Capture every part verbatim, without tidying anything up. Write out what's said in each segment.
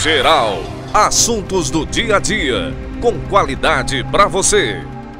Geral, assuntos do dia a dia, com qualidade para você.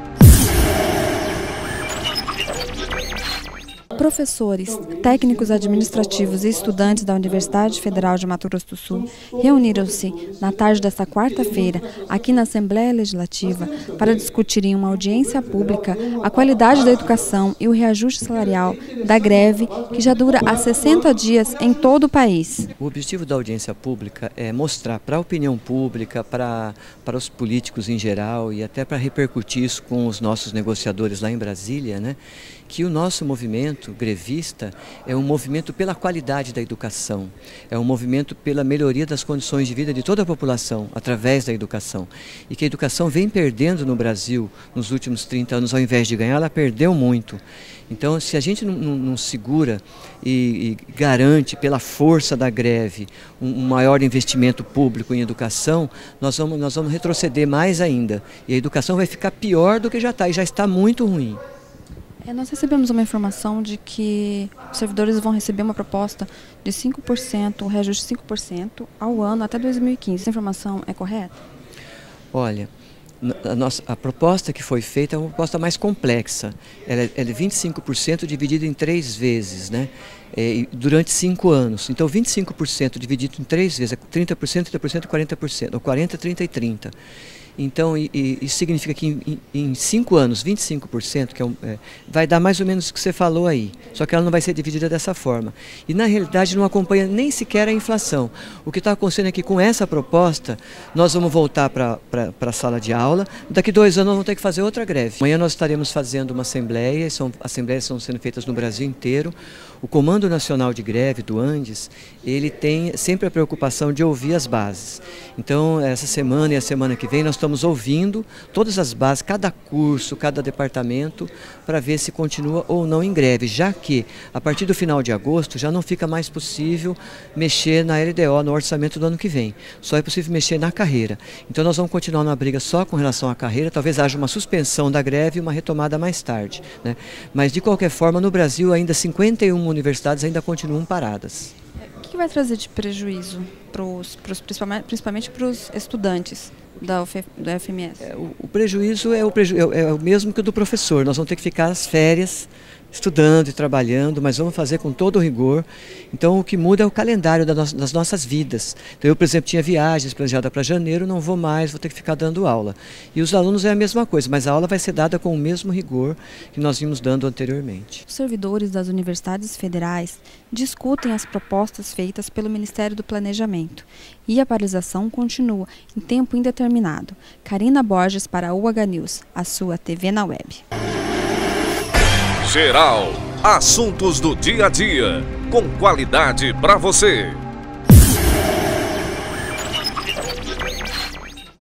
Professores, técnicos administrativos e estudantes da Universidade Federal de Mato Grosso do Sul reuniram-se na tarde desta quarta-feira aqui na Assembleia Legislativa para discutir em uma audiência pública a qualidade da educação e o reajuste salarial da greve que já dura há sessenta dias em todo o país. O objetivo da audiência pública é mostrar para a opinião pública, para, para os políticos em geral e até para repercutir isso com os nossos negociadores lá em Brasília, né, que o nosso movimento grevista é um movimento pela qualidade da educação, é um movimento pela melhoria das condições de vida de toda a população através da educação. E que a educação vem perdendo no Brasil nos últimos trinta anos, ao invés de ganhar, ela perdeu muito. Então, se a gente não, não, não segura e, e garante pela força da greve um, um maior investimento público em educação, nós vamos, nós vamos retroceder mais ainda. E a educação vai ficar pior do que já está, e já está muito ruim. É, nós recebemos uma informação de que os servidores vão receber uma proposta de cinco por cento, um reajuste de cinco por cento ao ano até dois mil e quinze. Essa informação é correta? Olha, a, nossa, a proposta que foi feita é uma proposta mais complexa. Ela é, ela é vinte e cinco por cento dividida em três vezes, né? É, durante cinco anos. Então, vinte e cinco por cento dividido em três vezes é trinta por cento, trinta por cento e quarenta por cento, ou quarenta, trinta e trinta. Então, e, e, isso significa que em, em cinco anos, vinte e cinco por cento, que é um, é, vai dar mais ou menos o que você falou aí, só que ela não vai ser dividida dessa forma. E na realidade não acompanha nem sequer a inflação. O que está acontecendo é que com essa proposta, nós vamos voltar para a sala de aula, daqui dois anos nós vamos ter que fazer outra greve. Amanhã nós estaremos fazendo uma assembleia, são, assembleias estão sendo feitas no Brasil inteiro. O Comando Nacional de Greve do Andes, ele tem sempre a preocupação de ouvir as bases. Então, essa semana e a semana que vem, nós estamos ouvindo todas as bases, cada curso, cada departamento, para ver se continua ou não em greve, já que a partir do final de agosto já não fica mais possível mexer na L D O, no orçamento do ano que vem. Só é possível mexer na carreira. Então nós vamos continuar na briga só com relação à carreira, talvez haja uma suspensão da greve e uma retomada mais tarde, né? Mas de qualquer forma, no Brasil ainda cinquenta e uma universidades ainda continuam paradas. O que vai trazer de prejuízo, pros, pros, principalmente para os estudantes da, U F, da U F M S? É, o, o prejuízo, é o preju é, é o mesmo que o do professor. Nós vamos ter que ficar as férias estudando e trabalhando, mas vamos fazer com todo o rigor. Então o que muda é o calendário das, no das nossas vidas. Então eu, por exemplo, tinha viagens planejadas para janeiro, não vou mais, vou ter que ficar dando aula. E os alunos é a mesma coisa, mas a aula vai ser dada com o mesmo rigor que nós vimos dando anteriormente. Os servidores das universidades federais discutem as propostas feitas pelo Ministério do Planejamento e a paralisação continua em tempo indeterminado. Karina Borges para a U H News, a sua T V na web. Geral, assuntos do dia a dia, com qualidade para você.